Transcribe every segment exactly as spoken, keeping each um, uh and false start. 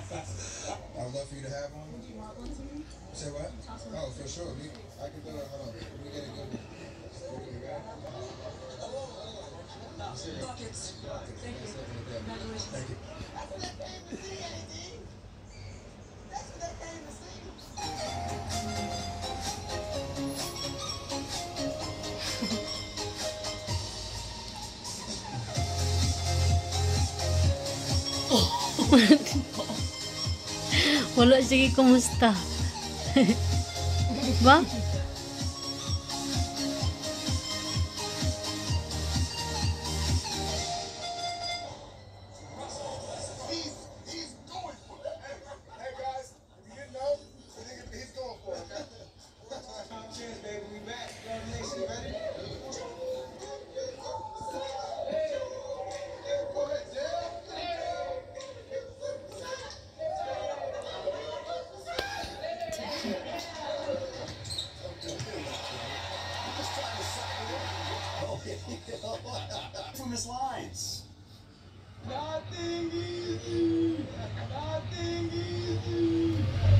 I'd love for you to have one. Do you want one too? Say what? Oh, for sure. We, I can do it. Hold on. Let me get a good one. Buckets. Thank you. Congratulations. Thank you. Wala, sige, kumusta? Ba? From his lines. Nothing easy. Nothing easy.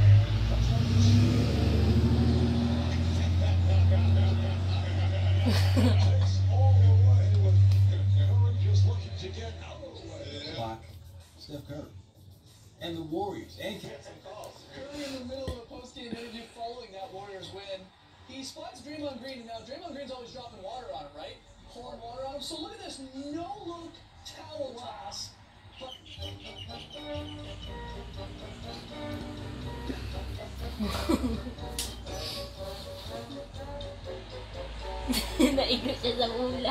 Clock. Steph Curry. And the Warriors. And Curry in the middle of a post-game interview following that Warriors win. He spots Draymond Green, and now Draymond Green's always dropping water on him, right? Pouring water on him. So look at this no-look towel toss. Naikot siya sa ula.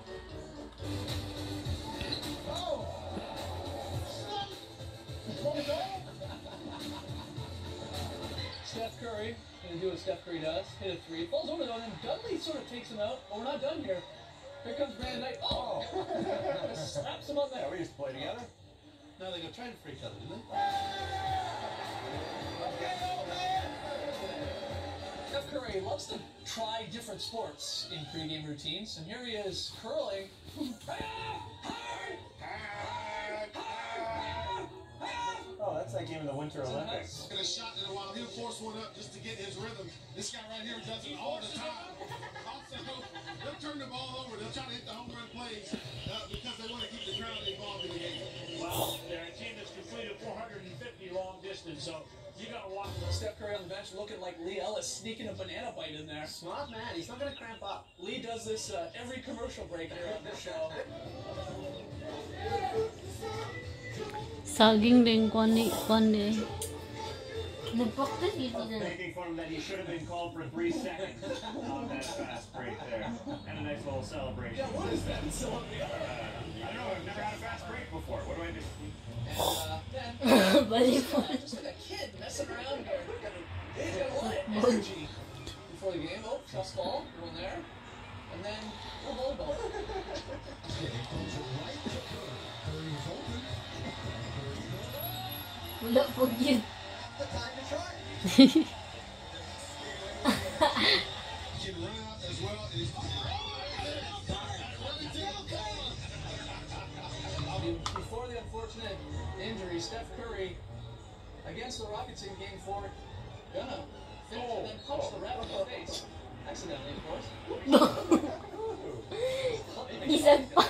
Steph Curry, gonna do what Steph Curry does, hit a three, falls over though, and then Dudley sort of takes him out. But we're not done here. Here comes Brandon Knight. Oh! Slaps him on there. we used to play together. No, they go training for each other, didn't they? Steph Curry loves to try different sports in pregame routines, and here he is curling. Oh, that's that game in the Winter Olympics. Get a shot in a while. He'll force one up just to get his rhythm. This guy right here does it all the time. Also, they'll turn the ball over. They'll try to hit the home run plays uh, because they want to keep the crowd involved in the game. Well, they're a team that's completed four hundred fifty long distance, so you got to watch. Steph Curry on the bench looking like Lee Ellis sneaking a banana bite in there. Smart man. He's not going to cramp up. Lee does this uh, every commercial break here on the show. Saging din ko ni kon ni. Nagpaktas ito na. Making fun of that, he should have been called for three seconds on that fast break there. And a nice little celebration. Yeah, what is that? So on the other Uh, I don't know, I've never had a fast break before. What do I do? And uh, then, Volleyball. just like a kid messing around here. He's got a lot of energy before the game. Oh, trust ball, going there. And then, oh, volleyball. Wala po yun. The time to try. Can run out as well. And he's... Before the unfortunate injury, Steph Curry against the Rockets in Game Four, gonna finish and then punch the ref in the face, accidentally, of course. Isang pa.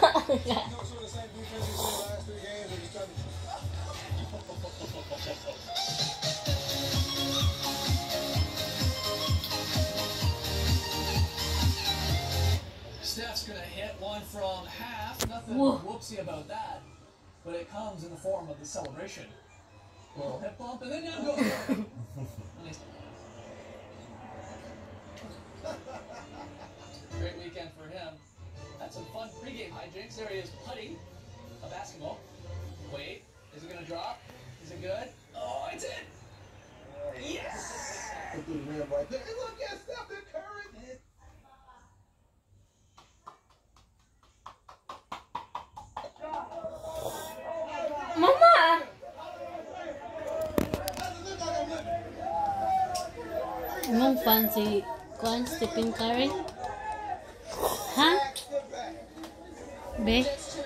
Steph's gonna hit one from half. Nothing Whoa. whoopsie about that, but it comes in the form of the celebration. A little hip bump, and then down goes Curry. Nice. Great weekend for him. Had some fun pregame hijinks. There he is putting a basketball. Wait, is it gonna drop? Is it good? Oh, it's in! Yes! Look at the rim right there. And look at Steph Curry. Mama! Mong fancy Kwan Stephen Curry? Ha? Be?